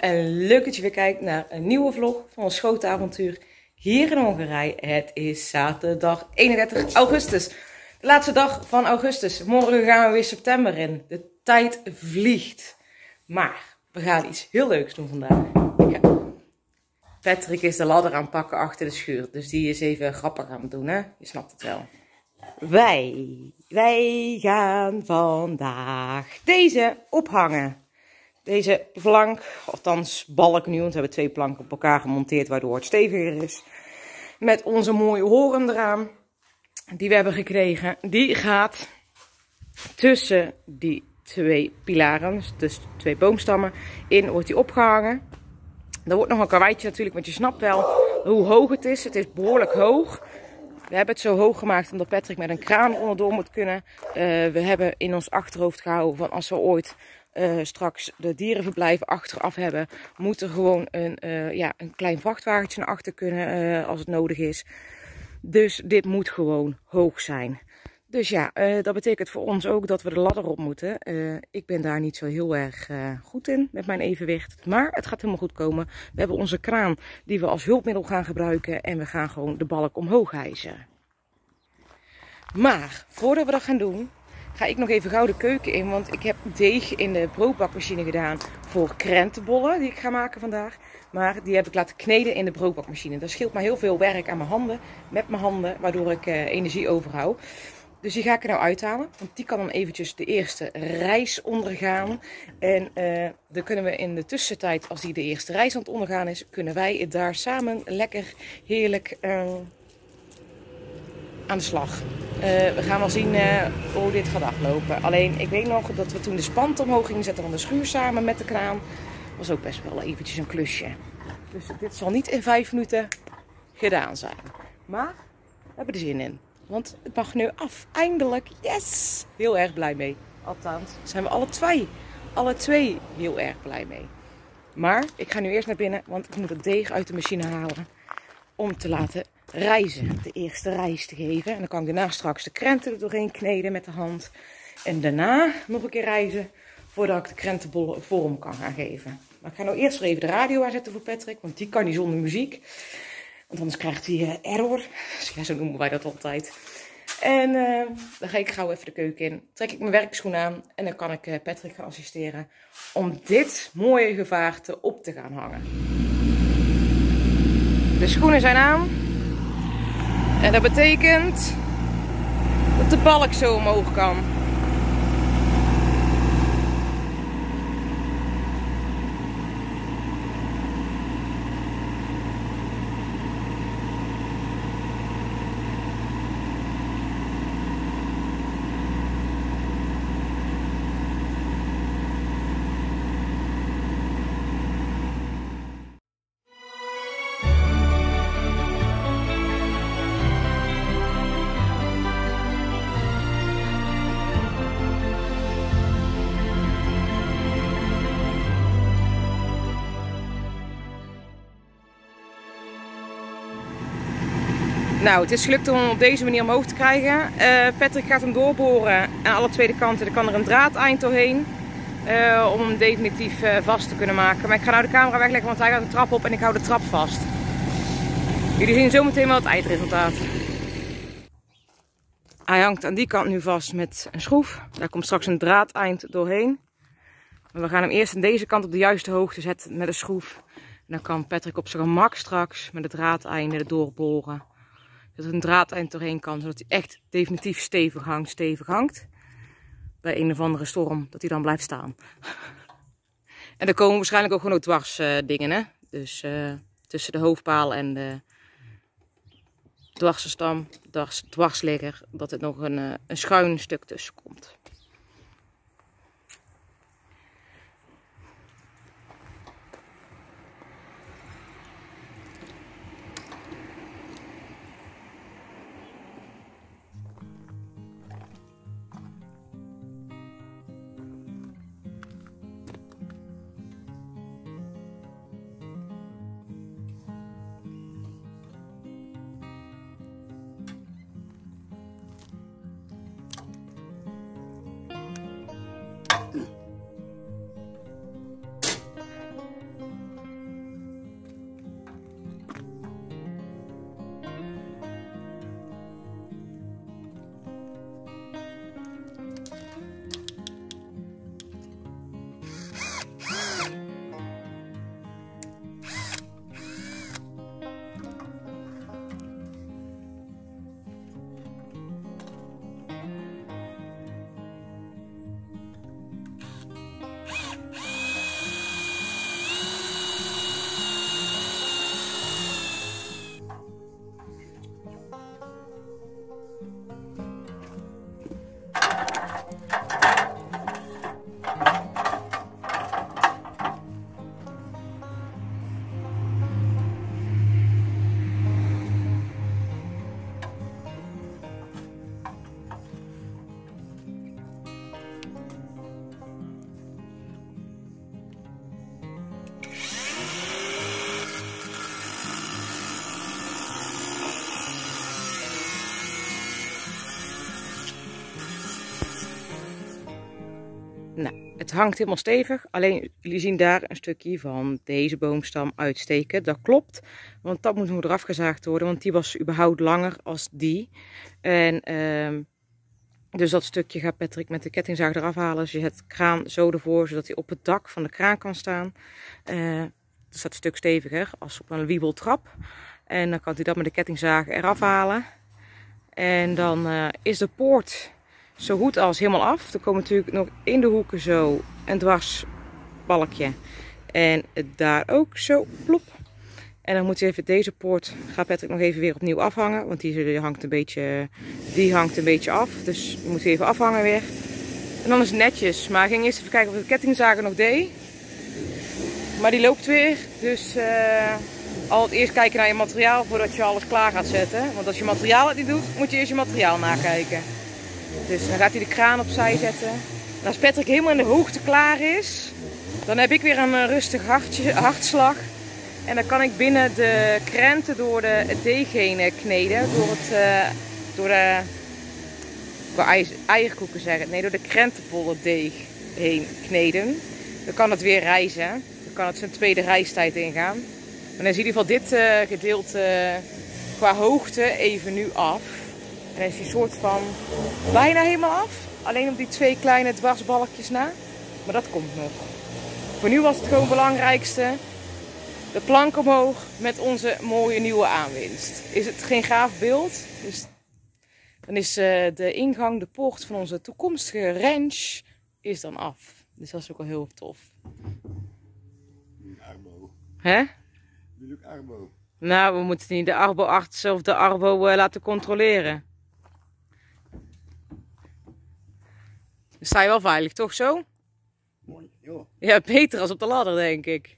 en leuk dat je weer kijkt naar een nieuwe vlog van ons schotenavontuur hier in Hongarije. Het is zaterdag 31 augustus, de laatste dag van augustus. Morgen gaan we weer september in. De tijd vliegt. Maar we gaan iets heel leuks doen vandaag. Patrick is de ladder aan het pakken achter de schuur, dus die is even grappig aan het doen, hè? Je snapt het wel. Wij gaan vandaag deze ophangen. Deze plank, althans balk nu, want we hebben 2 planken op elkaar gemonteerd waardoor het steviger is. Met onze mooie horen eraan, die we hebben gekregen. Die gaat tussen die 2 pilaren, dus 2 boomstammen, in wordt die opgehangen. Er wordt nog een karweitje natuurlijk, want je snapt wel hoe hoog het is. Het is behoorlijk hoog. We hebben het zo hoog gemaakt omdat Patrick met een kraan onderdoor moet kunnen. We hebben in ons achterhoofd gehouden van als we ooit straks de dierenverblijven achteraf hebben, moet er gewoon een klein vrachtwagentje naar achter kunnen als het nodig is. Dus dit moet gewoon hoog zijn. Dus ja, dat betekent voor ons ook dat we de ladder op moeten. Ik ben daar niet zo heel erg goed in met mijn evenwicht. Maar het gaat helemaal goed komen. We hebben onze kraan die we als hulpmiddel gaan gebruiken. En we gaan gewoon de balk omhoog hijsen. Maar voordat we dat gaan doen, ga ik nog even gauw de keuken in. Want ik heb deeg in de broodbakmachine gedaan voor krentenbollen die ik ga maken vandaag. Maar die heb ik laten kneden in de broodbakmachine. Dat scheelt mij heel veel werk aan mijn handen, met mijn handen, waardoor ik energie overhoud. Dus die ga ik er nou uithalen, want die kan dan eventjes de eerste reis ondergaan. En dan kunnen we in de tussentijd, als die de eerste reis aan het ondergaan is, kunnen wij daar samen lekker heerlijk aan de slag. We gaan wel zien hoe dit gaat aflopen. Alleen ik weet nog dat we toen de spant omhoog gingen zetten van de schuur samen met de kraan. Was ook best wel eventjes een klusje. Dus dit zal niet in 5 minuten gedaan zijn. Maar we hebben er zin in. Want het mag nu af. Eindelijk. Yes! Heel erg blij mee. Althans, zijn we alle twee heel erg blij mee. Maar ik ga nu eerst naar binnen, want ik moet het deeg uit de machine halen. Om te laten rijzen. De eerste rijst te geven. En dan kan ik daarna straks de krenten er doorheen kneden met de hand. En daarna nog een keer rijzen. Voordat ik de krentenbollen vorm kan gaan geven. Maar ik ga nou eerst weer even de radio aanzetten voor Patrick. Want die kan niet zonder muziek. Want anders krijgt hij error. Ja, zo noemen wij dat altijd. En dan ga ik gauw even de keuken in. Trek ik mijn werkschoen aan. En dan kan ik Patrick gaan assisteren. Om dit mooie gevaarte op te gaan hangen. De schoenen zijn aan. En dat betekent dat de balk zo omhoog kan. Nou, het is gelukt om hem op deze manier omhoog te krijgen. Patrick gaat hem doorboren aan alle 2 kanten. Er kan er een draadeind doorheen om hem definitief vast te kunnen maken. Maar ik ga nou de camera wegleggen, want hij gaat de trap op en ik hou de trap vast. Jullie zien zo meteen wel het eindresultaat. Hij hangt aan die kant nu vast met een schroef. Daar komt straks een draadeind doorheen. Maar we gaan hem eerst aan deze kant op de juiste hoogte zetten met een schroef. En dan kan Patrick op zijn gemak straks met de draadeinden er doorboren. Dat er een draadeind doorheen kan, zodat hij echt definitief stevig hangt. Bij een of andere storm, dat hij dan blijft staan. En er komen waarschijnlijk ook gewoon dwars dingen, hè. Dus tussen de hoofdpaal en de dwarsenstam, dwarsligger, dat er nog een schuin stuk tussen komt. Nou, het hangt helemaal stevig. Alleen jullie zien daar een stukje van deze boomstam uitsteken. Dat klopt, want dat moet nog eraf gezaagd worden. Want die was überhaupt langer als die. En dus dat stukje gaat Patrick met de kettingzaag eraf halen. Dus je zet de kraan zo ervoor, zodat hij op het dak van de kraan kan staan. Dat staat een stuk steviger als op een wiebeltrap. En dan kan hij dat met de kettingzaag eraf halen. En dan is de poort zo goed als helemaal af. Er komen natuurlijk nog in de hoeken zo een dwarsbalkje. En daar ook zo plop. En dan moet je even deze poort, gaat Patrick nog even weer opnieuw afhangen. Want die hangt een beetje af. Dus die moet even afhangen weer. En dan is het netjes. Maar ik ging eerst even kijken of de kettingzager nog deed. Maar die loopt weer. Dus al het eerst kijken naar je materiaal voordat je alles klaar gaat zetten. Want als je materiaal het niet doet, moet je eerst je materiaal nakijken. Dus dan gaat hij de kraan opzij zetten. En als Patrick helemaal in de hoogte klaar is, dan heb ik weer een rustig hartslag. En dan kan ik binnen de krenten door de deeg heen kneden. Door eierkoeken zeggen. Nee, door de krentenbollendeeg heen kneden. Dan kan het weer rijzen. Dan kan het zijn tweede rijstijd ingaan. Maar dan is in ieder geval dit gedeelte qua hoogte even nu af. En dan is die soort van bijna helemaal af. Alleen op die twee kleine dwarsbalkjes na. Maar dat komt nog. Voor nu was het gewoon het belangrijkste. De plank omhoog met onze mooie nieuwe aanwinst. Is het geen gaaf beeld? Dus dan is de ingang, de poort van onze toekomstige ranch is dan af. Dus dat is ook wel heel tof. Arbo. Hè? Wil ook Arbo? Nou, we moeten niet de Arbo-arts of de Arbo laten controleren. Dan sta je wel veilig, toch zo? Mooi, joh. Ja, beter als op de ladder, denk ik.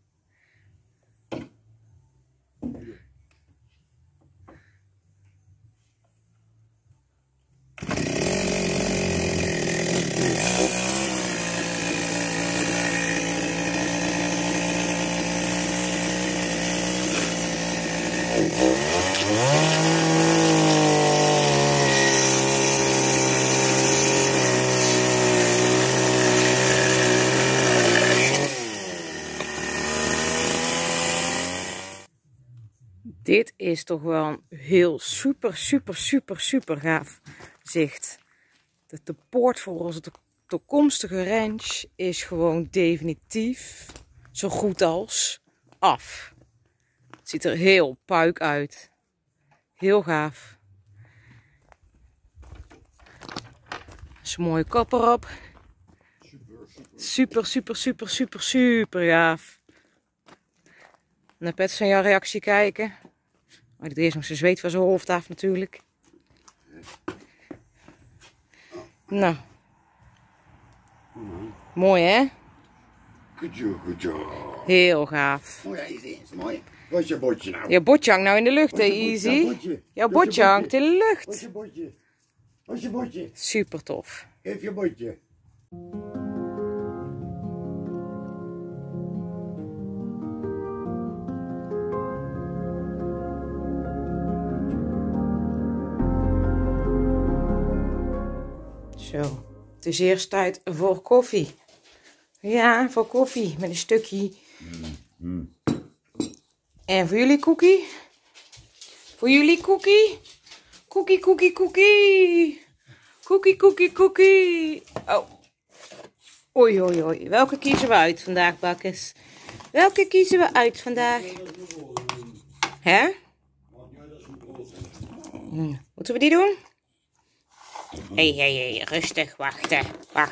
Dit is toch wel een heel super gaaf zicht. De poort voor onze toekomstige ranch is gewoon definitief zo goed als af. Het ziet er heel puik uit. Heel gaaf. Er is een mooie kop erop. Super gaaf. Naar Pet van jouw reactie kijken. Maar ik doe eerst nog zijn zweet van zijn hoofd af natuurlijk. Nou. Mooi hè? Goed joh. Heel gaaf. Mooi eens, mooi. Wat is je bordje nou? Je bordje hangt nou in de lucht hè, Easy. Jouw bordje hangt in de lucht. Wat is je bordje? Wat is je bordje? Super tof. Geef je bordje. Zo, het is eerst tijd voor koffie. Ja, voor koffie met een stukje. En voor jullie koekie? Voor jullie koekie? Koekie. Koekie. Oh. Oei. Welke kiezen we uit vandaag, bakkers? Welke kiezen we uit vandaag? Hè? Moeten we die doen? Hey, rustig, wachten.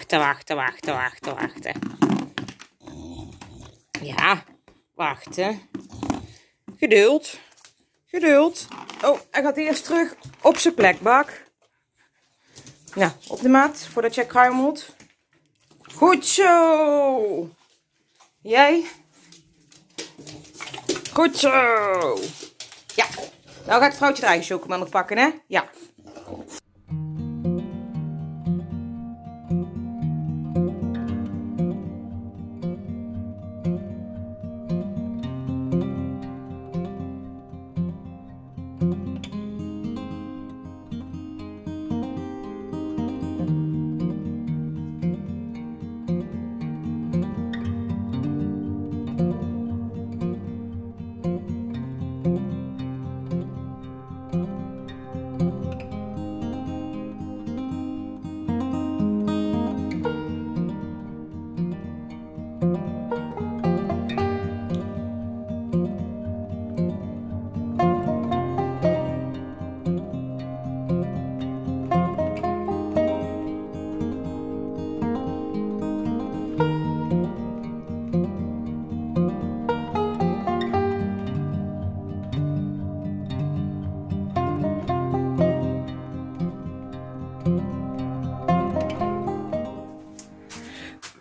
Ja, wachten. Geduld. Oh, hij gaat eerst terug op zijn plek, Bak. Nou, op de mat, voordat jij kruimelt. Goed zo. Jij? Goed zo. Ja, nou gaat vrouwtje de eigen chocomel nog pakken, hè? Ja.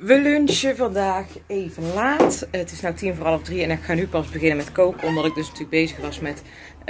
We lunchen vandaag even laat. Het is nu 3:45 en ik ga nu pas beginnen met koken. Omdat ik dus natuurlijk bezig was met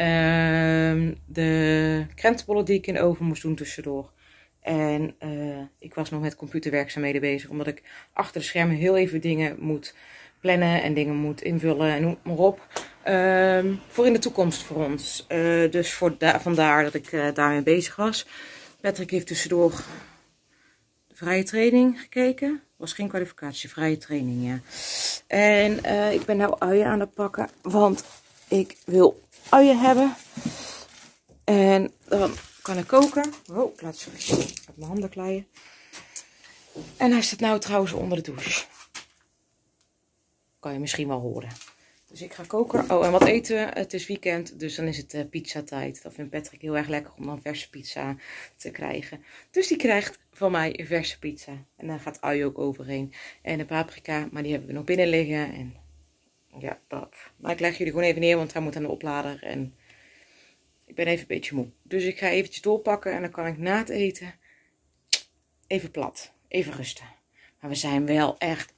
de krentenbollen die ik in de oven moest doen tussendoor. En ik was nog met computerwerkzaamheden bezig. Omdat ik achter de schermen heel even dingen moet plannen en dingen moet invullen en noem maar op. Voor in de toekomst voor ons. Dus vandaar dat ik daarmee bezig was. Patrick heeft tussendoor de vrije training gekeken. Was geen kwalificatie, vrije training, ja. En ik ben nou uien aan het pakken, want ik wil uien hebben. En dan kan ik koken. Oh, ik laat het uit mijn handen glijden. En hij staat nou trouwens onder de douche. Kan je misschien wel horen. Dus ik ga koken. Oh, en wat eten. Het is weekend, dus dan is het pizzatijd. Dat vindt Patrick heel erg lekker om dan verse pizza te krijgen. Dus die krijgt van mij een verse pizza. En daar gaat ui ook overheen. En de paprika, maar die hebben we nog binnen liggen. En ja, dat. Maar ik leg jullie gewoon even neer, want hij moet aan de oplader. En ik ben even een beetje moe. Dus ik ga eventjes doorpakken en dan kan ik na het eten even plat. Even rusten. Maar we zijn wel echt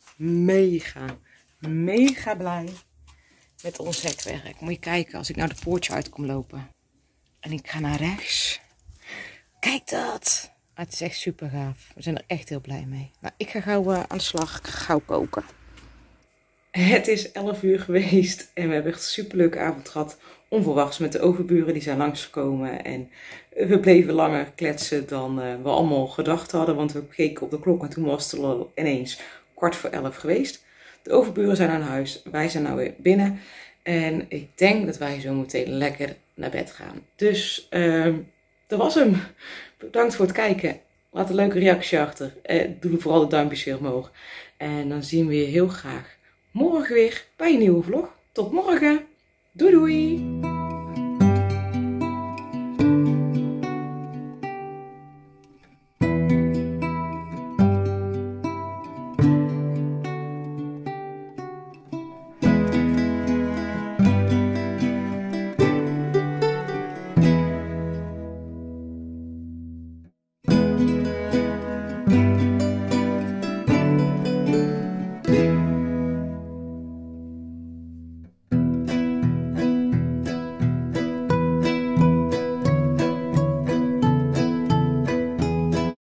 mega blij met ons hekwerk. Moet je kijken, als ik nou de poortje uit kom lopen. En ik ga naar rechts. Kijk dat. Het is echt super gaaf. We zijn er echt heel blij mee. Nou, ik ga gauw aan de slag. Ik ga gauw koken. Het is 11 uur geweest. En we hebben echt een super leuke avond gehad. Onverwachts met de overburen. Die zijn langsgekomen. En we bleven langer kletsen dan we allemaal gedacht hadden. Want we keken op de klok. En toen was het al ineens 11:15 geweest. De overburen zijn aan huis. Wij zijn nou weer binnen. En ik denk dat wij zo meteen lekker naar bed gaan. Dus dat was hem. Bedankt voor het kijken. Laat een leuke reactie achter. Doe vooral de duimpjes weer omhoog. En dan zien we je heel graag morgen weer bij een nieuwe vlog. Tot morgen. Doei doei.